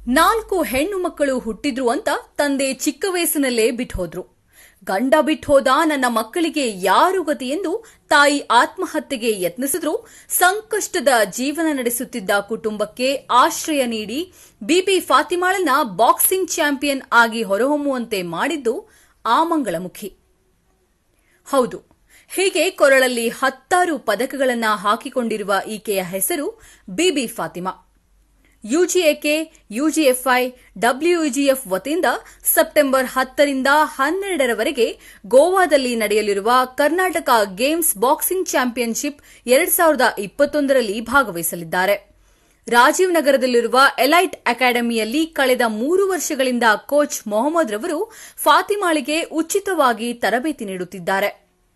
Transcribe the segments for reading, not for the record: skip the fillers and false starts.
4 ಹೆಣ್ಣು ಮಕ್ಕಳು ಹುಟ್ಟಿದ್ರು ಅಂತ ತಂದೆ ಚಿಕ್ಕ ವಯಸ್ಸಿನಲ್ಲೇ ಬಿಟ್ಟೋದ್ರು. ಗಂಡ ಬಿಟ್ಟೋದ ನನ್ನ ಮಕ್ಕಳಿಗೆ ಯಾರು ಗತಿ ಎಂದು ತಾಯಿ ಆತ್ಮಹತ್ಯೆಗೆ ಯತ್ನಿಸಿದ್ರು. ಸಂಕಷ್ಟದ ಜೀವನ ನಡೆಸುತ್ತಿದ್ದ ಕುಟುಂಬಕ್ಕೆ ಆಶ್ರಯ ನೀಡಿ ಬಿಬಿ ಫಾತಿಮಾಳನ್ನ ಬಾಕ್ಸಿಂಗ್ ಚಾಂಪಿಯನ್ ಆಗಿ ಹೊರಹೊಮ್ಮುವಂತೆ ಮಾಡಿದ್ದು ಆ ಮಂಗಳಮುಖಿ. ಹೌದು, ಹೀಗೆ ಕೊರಳಲ್ಲಿ 10 ಪದಕಗಳನ್ನು ಹಾಕಿಕೊಂಡಿರುವ ಈಕೆಯ ಹೆಸರು ಬಿಬಿ ಫಾತಿಮಾ. ಯುಜಿಎಕೆ, ಯುಜಿಎಫ್ಐ, ಡಬ್ಲ್ಯೂಜಿಎಫ್ ವತಿಯಿಂದ ಸೆಪ್ಟೆಂಬರ್ 10 ರಿಂದ 12ರವರೆಗೆ ಗೋವಾದಲ್ಲಿ ನಡೆಯಲಿರುವ ಕರ್ನಾಟಕ ಗೇಮ್ಸ್ ಬಾಕ್ಸಿಂಗ್ ಚಾಂಪಿಯನ್ಶಿಪ್ 2021ರಲ್ಲಿ ಭಾಗವಹಿಸಲಿದ್ದಾರೆ. ರಾಜೀವ್ ನಗರದಲ್ಲಿರುವ ಎಲೈಟ್ ಅಕಾಡೆಮಿಯಲ್ಲಿ ಕಳೆದ 3 ವರ್ಷಗಳಿಂದ ಕೋಚ್ ಮೊಹಮ್ಮದ್ ರವರು ಫಾತಿಮಾಳಿಗೆ ಉಚಿತವಾಗಿ ತರಬೇತಿ ನೀಡುತ್ತಿದ್ದಾರೆ.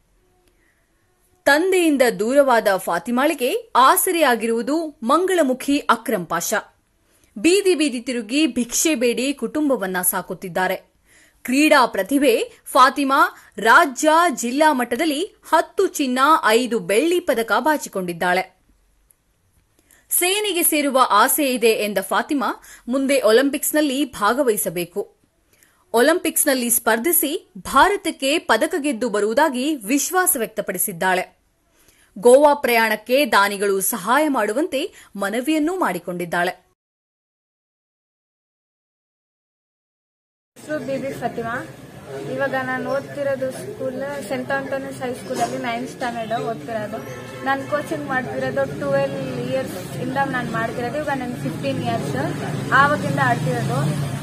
ತಂದೆಯಿಂದ ದೂರವಾದ ಫಾತಿಮಾಳಿಗೆ ಆಸರೆಯಾಗಿರುವುದು ಮಂಗಳಮುಖಿ ಅಕ್ರಂ ಪಾಷಾ. ಬೀದಿ ಬೀದಿ ತಿರುಗಿ ಭಿಕ್ಷೆ ಬೇಡಿ ಕುಟುಂಬವನ್ನ ಸಾಕುತ್ತಿದ್ದಾರೆ. ಕ್ರೀಡಾ ಪ್ರತಿಭೆ ಫಾತಿಮಾ ರಾಜ್ಯ, ಜಿಲ್ಲಾ ಮಟ್ಟದಲ್ಲಿ 10 ಚಿನ್ನ, 5 ಬೆಳ್ಳಿ ಪದಕ ಬಾಚಿಕೊಂಡಿದ್ದಾಳೆ. ಸೇನೆಗೆ ಸೇರುವ ಆಸೆ ಇದೆ ಎಂದ ಫಾತಿಮಾ ಮುಂದೆ ಒಲಿಂಪಿಕ್ಸ್ನಲ್ಲಿ ಭಾಗವಹಿಸಬೇಕು. ಒಲಿಂಪಿಕ್ಸ್ನಲ್ಲಿ ಸ್ಪರ್ಧಿಸಿ ಭಾರತಕ್ಕೆ ಪದಕ ಗೆದ್ದು ಬರುವುದಾಗಿ ವಿಶ್ವಾಸ ವ್ಯಕ್ತಪಡಿಸಿದ್ದಾಳೆ. ಗೋವಾ ಪ್ರಯಾಣಕ್ಕೆ ದಾನಿಗಳು ಸಹಾಯ ಮಾಡುವಂತೆ ಮನವಿಯನ್ನೂ ಮಾಡಿಕೊಂಡಿದ್ದಾಳೆ. ಬಿಬಿ ಫಾತಿಮಾ. ಇವಾಗ ನಾನು ಓದ್ತಿರೋದು ಸ್ಕೂಲ್ ಸೆಂಟ್ ಆಂಟೋನಿಸ್ ಹೈಸ್ಕೂಲಲ್ಲಿ 9th ಸ್ಟ್ಯಾಂಡರ್ಡ್ ಓದ್ತಿರೋದು. ನಾನು ಕೋಚಿಂಗ್ ಮಾಡ್ತಿರೋದು 12 ಇಯರ್ಸ್ ಇಂದ ನಾನು ಮಾಡ್ತಿರೋದು. ಇವಾಗ ನನಗೆ 15 ಇಯರ್ಸ್. ಆವಾಗಿಂದ ಆಡ್ತಿರೋದು.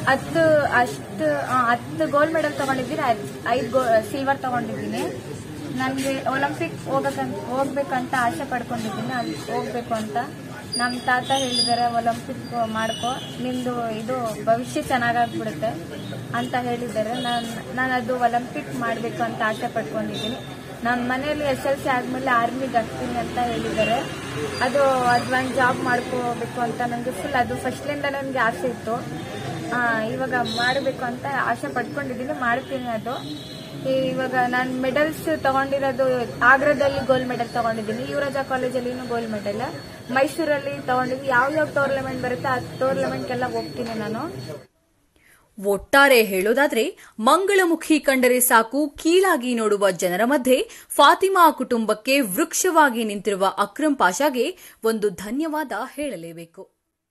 10 ಗೋಲ್ಡ್ ಮೆಡಲ್ ತಗೊಂಡಿದ್ದೀನಿ, 5 ಸಿಲ್ವರ್ ತಗೊಂಡಿದ್ದೀನಿ. ನನಗೆ ಒಲಿಂಪಿಕ್ ಹೋಗ್ಬೇಕಂತ ಆಸೆ ಪಡ್ಕೊಂಡಿದ್ದೀನಿ. ಅಲ್ಲಿ ಹೋಗ್ಬೇಕು ಅಂತ ನಮ್ಮ ತಾತ ಹೇಳಿದ್ದಾರೆ, ಒಲಿಂಪಿಕ್ ಮಾಡ್ಕೊ, ನಿಂದು ಇದು ಭವಿಷ್ಯ ಚೆನ್ನಾಗಾಗ್ಬಿಡುತ್ತೆ ಅಂತ ಹೇಳಿದ್ದಾರೆ. ನಾನು ಅದು ಒಲಿಂಪಿಕ್ ಮಾಡಬೇಕು ಅಂತ ಆಸೆ ಪಡ್ಕೊಂಡಿದ್ದೀನಿ. ನಮ್ಮ ಮನೆಯಲ್ಲಿ SLC ಆದಮೇಲೆ ಆರ್ಮಿಗೆ ಹಾಕ್ತೀನಿ ಅಂತ ಹೇಳಿದ್ದಾರೆ. ಅದು ಒಂದು ಜಾಬ್ ಮಾಡ್ಕೋಬೇಕು ಅಂತ ನನಗೆ ಫುಲ್ ಅದು ಫಸ್ಟ್ಲಿಂದ ನನಗೆ ಆಸೆ ಇತ್ತು. ಇವಾಗ ಮಾಡಬೇಕು ಅಂತ ಆಸೆ ಪಡ್ಕೊಂಡಿದ್ದೀನಿ, ಮಾಡ್ತೀನಿ ಅದು. ಇವಾಗ ನಾನು ಮೆಡಲ್ಸ್ ತಗೊಂಡಿರೋದು ಆಗ್ರಾದಲ್ಲಿ ಗೋಲ್ಡ್ ಮೆಡಲ್ ತಗೊಂಡಿದ್ದೀನಿ, ಯುವರಾಜ ಕಾಲೇಜಲ್ಲಿನೂ ಗೋಲ್ಡ್ ಮೆಡಲ್, ಮೈಸೂರಲ್ಲಿ ತಗೊಂಡಿದ್ದೀನಿ. ಯಾವ ಟೂರ್ನಮೆಂಟ್ ಬರುತ್ತೆ ಆ ಟೂರ್ನಮೆಂಟ್ಗೆಲ್ಲ ಹೋಗ್ತೀನಿ ನಾನು. ಒಟ್ಟಾರೆ ಹೇಳೋದಾದ್ರೆ ಮಂಗಳಮುಖಿ ಕಂಡರೆ ಸಾಕು ಕೀಳಾಗಿ ನೋಡುವ ಜನರ ಮಧ್ಯೆ ಫಾತಿಮಾ ಕುಟುಂಬಕ್ಕೆ ವೃಕ್ಷವಾಗಿ ನಿಂತಿರುವ ಅಕ್ರಂ ಪಾಷಾಗೆ ಒಂದು ಧನ್ಯವಾದ ಹೇಳಲೇಬೇಕು.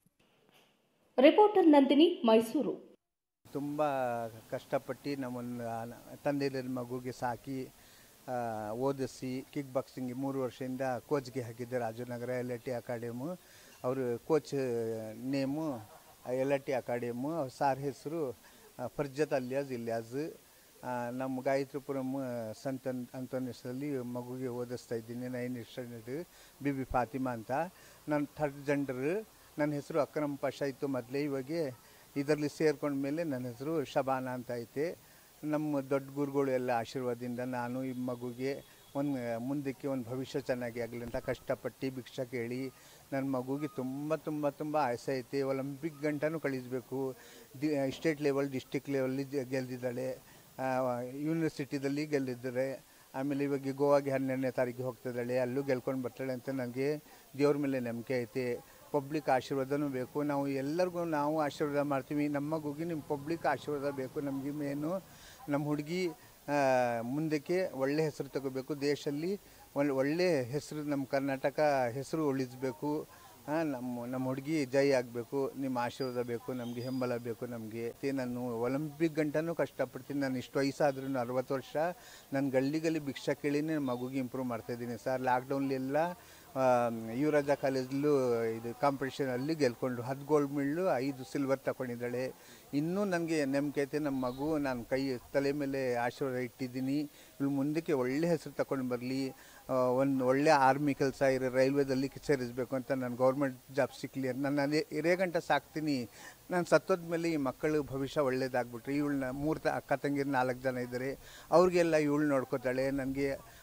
ರಿಪೋರ್ಟರ್ ನಂದಿನಿ, ಮೈಸೂರು. ತುಂಬ ಕಷ್ಟಪಟ್ಟು ನಮ್ಮನ್ನು ತಂದೆಯ ಮಗುಗೆ ಸಾಕಿ ಓದಿಸಿ ಕಿಕ್ ಬಾಕ್ಸಿಂಗ್ 3 ವರ್ಷದಿಂದ ಕೋಚ್ಗೆ ಹಾಕಿದ್ದೆ. Rajanagara LIT academy. ಅವರು coach name LIT academy. Sir ಹೆಸರು ಫರ್ಜತ್ ಇಲ್ಯಾಜ್. ನಮ್ಮ ಗಾಯತ್ರಿಪುರಂ ಸಂತ ಅಂತೋನಿಸಲ್ಲಿ ಮಗುಗೆ ಓದಿಸ್ತಾ ಇದ್ದೀನಿ. 9th standard. ಬಿಬಿ ಫಾತಿಮಾ ಅಂತ. ನನ್ನ 3rd ಜೆಂಡರ್. ನನ್ನ ಹೆಸರು ಅಕ್ರಂ ಪಾಷಾ ಇತ್ತು ಮೊದಲೇ. ಇವಾಗ ಇದರಲ್ಲಿ ಸೇರ್ಕೊಂಡ ಮೇಲೆ ನನ್ನ ಹೆಸರು ಶಬಾನ ಅಂತ ಐತೆ. ನಮ್ಮ ದೊಡ್ಡ ಗುರುಗಳು ಎಲ್ಲ ಆಶೀರ್ವಾದದಿಂದ ನಾನು ಈ ಮಗುಗೆ ಮುಂದಕ್ಕೆ ಒಂದು ಭವಿಷ್ಯ ಚೆನ್ನಾಗಿ ಆಗಲಿ ಅಂತ ಕಷ್ಟಪಟ್ಟು ಭಿಕ್ಷೆ ಕೇಳಿ ನನ್ನ ಮಗುಗೆ ತುಂಬ ತುಂಬ ತುಂಬ ಆಸೆ ಐತೆ. ಒಲಿಂಪಿಕ್ ಗಂಟನೂ ಕಳಿಸಬೇಕು. ಸ್ಟೇಟ್ ಲೆವೆಲ್, ಡಿಸ್ಟಿಕ್ ಲೆವೆಲ್ಲಿ ಗೆದ್ದಿದ್ದಾಳೆ. ಯೂನಿವರ್ಸಿಟಿದಲ್ಲಿ ಗೆಲ್ಲಿದ್ದಾರೆ. ಆಮೇಲೆ ಇವಾಗ ಗೋವಾಗೆ 12ನೇ ತಾರೀಕಿಗೆ ಹೋಗ್ತಿದ್ದಾಳೆ. ಅಲ್ಲೂ ಗೆಲ್ಕೊಂಡು ಬರ್ತಾಳೆ ಅಂತ ನನಗೆ ದೇವ್ರ ಮೇಲೆ ನಂಬಿಕೆ ಐತೆ. ಪಬ್ಲಿಕ್ ಆಶೀರ್ವಾದನೂ ಬೇಕು. ನಾವು ಎಲ್ಲರಿಗೂ ನಾವು ಆಶೀರ್ವಾದ ಮಾಡ್ತೀವಿ. ನಮ್ಮ ಮಗುಗೆ ನಿಮ್ಮ ಪಬ್ಲಿಕ್ ಆಶೀರ್ವಾದ ಬೇಕು. ನಮಗೆ ಮೇನು ನಮ್ಮ ಹುಡುಗಿ ಮುಂದಕ್ಕೆ ಒಳ್ಳೆ ಹೆಸರು ತಗೋಬೇಕು. ದೇಶದಲ್ಲಿ ಒಳ್ಳೆ ಹೆಸರು, ನಮ್ಮ ಕರ್ನಾಟಕ ಹೆಸರು ಉಳಿಸಬೇಕು. ನಮ್ಮ ಹುಡುಗಿ ಜೈ ಆಗಬೇಕು. ನಿಮ್ಮ ಆಶೀರ್ವಾದ ಬೇಕು, ನಮಗೆ ಬೆಂಬಲ ಬೇಕು. ನಮಗೆ ನಾನು ಒಲಿಂಪಿಕ್ ಗಂಟನೂ ಕಷ್ಟಪಡ್ತೀನಿ. ನಾನು ಇಷ್ಟು ವಯಸ್ಸಾದ್ರೂ 60 ವರ್ಷ ನಾನು ಗಲ್ಲಿ ಭಿಕ್ಷಾ ಕೇಳಿನೇ ನನ್ನ ಮಗುಗೆ ಇಂಪ್ರೂವ್ ಮಾಡ್ತಾಯಿದ್ದೀನಿ ಸರ್. ಲಾಕ್ಡೌನ್ಲೆಲ್ಲ ಯುವರಾಜ ಕಾಲೇಜಲ್ಲೂ ಇದು ಕಾಂಪಿಟೇಷನಲ್ಲಿ ಗೆಲ್ಕೊಂಡು 10 ಗೋಲ್ಡ್ ಮೆಡಲು, 5 ಸಿಲ್ವರ್ ತಗೊಂಡಿದ್ದಾಳೆ. ಇನ್ನೂ ನನಗೆ ನಂಬಿಕೆ ಐತೆ ನಮ್ಮ ಮಗು. ನಾನು ತಲೆ ಮೇಲೆ ಆಶೀರ್ವಾದ ಇಟ್ಟಿದ್ದೀನಿ. ಇವಳು ಮುಂದಕ್ಕೆ ಒಳ್ಳೆ ಹೆಸರು ತಗೊಂಡು ಬರಲಿ. ಒಂದು ಒಳ್ಳೆ ಆರ್ಮಿ ಕೆಲಸ ರೈಲ್ವೇದಲ್ಲಿ ಸೇರಿಸಬೇಕು ಅಂತ ನಾನು ಗೌರ್ಮೆಂಟ್ ಜಾಬ್ ಸಿಕ್ಕಲಿ ಅಂತ ನಾನು ಹಿರೇಗಂಟ ಸಾಕ್ತೀನಿ. ನಾನು ಸತ್ತೋದ್ಮೇಲೆ ಈ ಮಕ್ಕಳು ಭವಿಷ್ಯ ಒಳ್ಳೇದಾಗ್ಬಿಟ್ರೆ ಇವಳನ್ನ 3 ಅಕ್ಕ ತಂಗಿರು 4 ಜನ ಇದ್ದಾರೆ. ಅವ್ರಿಗೆಲ್ಲ ಇವಳು ನೋಡ್ಕೋತಾಳೆ. ನನಗೆ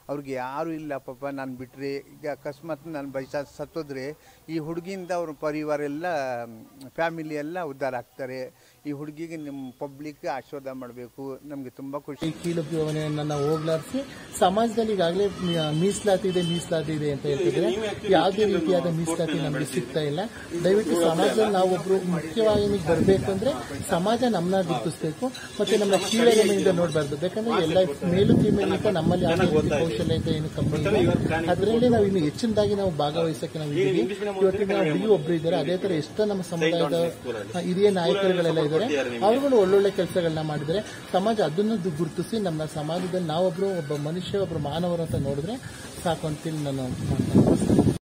ಅವ್ರಿಗೆ ಯಾರೂ ಇಲ್ಲ ಪಾಪ ನಾನು ಬಿಟ್ಟರೆ. ಈಗ ಅಕಸ್ಮಾತ್ ನಾನು ಬೈಸ ಸತ್ತೋದ್ರೆ ಈ ಹುಡುಗಿಯಿಂದ ಅವ್ರ ಪರಿವಾರ ಎಲ್ಲ ಫ್ಯಾಮಿಲಿ ಎಲ್ಲ ಉದ್ಧಾರ ಆಗ್ತಾರೆ. ಈ ಹುಡುಗಿಗೆ ನಿಮ್ಮ ಪಬ್ಲಿಕ್ ಆಶೀರ್ವಾದ ಮಾಡಬೇಕು. ನಮಗೆ ತುಂಬ ಖುಷಿ. ಕೀಳು ಭಾವನೆಯನ್ನ ಹೋಗ್ಲಾಡಿಸಿ ಸಮಾಜದಲ್ಲಿ ಈಗಾಗಲೇ ಮೀಸಲಾತಿ ಇದೆ ಅಂತ ಹೇಳ್ತಿದ್ರೆ ಯಾವುದೇ ರೀತಿಯಾದ ಮೀಸಲಾತಿ ನಮಗೆ ಸಿಗ್ತಾ ಇಲ್ಲ. ದಯವಿಟ್ಟು ಸಮಾಜದಲ್ಲಿ ನಾವೊಬ್ರು ಮುಖ್ಯವಾಹಿನಿಗೆ ಬರಬೇಕು ಅಂದ್ರೆ ಸಮಾಜ ನಮ್ಮನ್ನ ಗುರುತಿಸಬೇಕು, ಮತ್ತೆ ನಮ್ಮ ಕೀಳರಿಮೆಯಿಂದ ನೋಡಬಾರ್ದು. ಬೇಕಂದ್ರೆ ಎಲ್ಲ ಮೇಲು ಫೀಮೇಲ್ ಅಂತ ನಮ್ಮಲ್ಲಿ ಕೌಶಲ್ಯ ಅಂತ ಏನು ಕಮ್ಮಿ ಇದೆ, ಅದರಲ್ಲಿ ನಾವು ಇನ್ನು ಹೆಚ್ಚಿನದಾಗಿ ನಾವು ಭಾಗವಹಿಸಕ್ಕೆ ನಾವು ಇದ್ದೀವಿ. ಇವತ್ತಿನ ಹುಡುಗಿ ಒಬ್ರು ಇದ್ದಾರೆ, ಅದೇ ತರ ಎಷ್ಟೋ ನಮ್ಮ ಸಮುದಾಯದ ಹಿರಿಯ ನಾಯಕರುಗಳೆಲ್ಲ ಇದ್ದಾರೆ. ಅವರುಗಳು ಒಳ್ಳೊಳ್ಳೆ ಕೆಲಸಗಳನ್ನ ಮಾಡಿದರೆ ಸಮಾಜ ಅದನ್ನು ಗುರುತಿಸಿ ನಮ್ಮ ಸಮಾಜದಲ್ಲಿ ನಾವೊಬ್ರು ಒಬ್ಬ ಮನುಷ್ಯ ಒಬ್ಬರು ಮಾನವರು ಅಂತ ನೋಡಿದ್ರೆ ಸಾಕು ಅಂತೇಳಿ ನಾನು ಮಾತನಾಡ್ತೀನಿ.